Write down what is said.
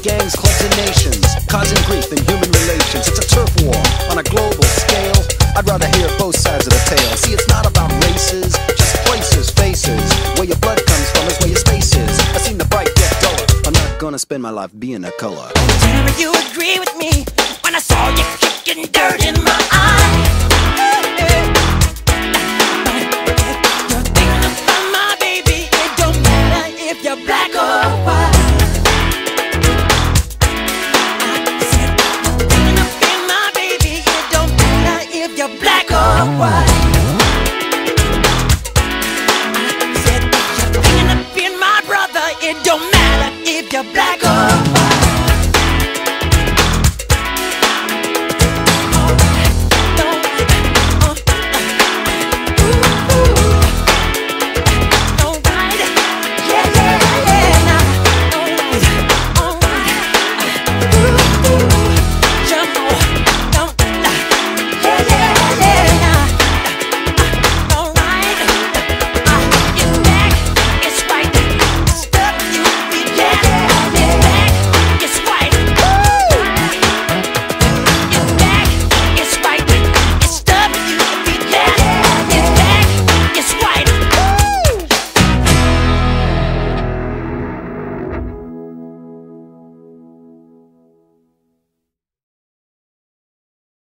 gangs, clubs, and nations, causing grief in human relations. It's a turf war on a global scale. I'd rather hear both sides of the tale. See, it's not about races, just places, faces. Where your blood comes from is where your space is. I've seen the bright get duller. I'm not gonna spend my life being a color. Tell me you agree with me when I saw you kicking dirt in my eye. You're thinking about my baby. It don't matter if you're black or white. I said you're thinking about my baby. It don't matter if you're black or white. I said you're thinking about my brother. It don't matter if you're black or white.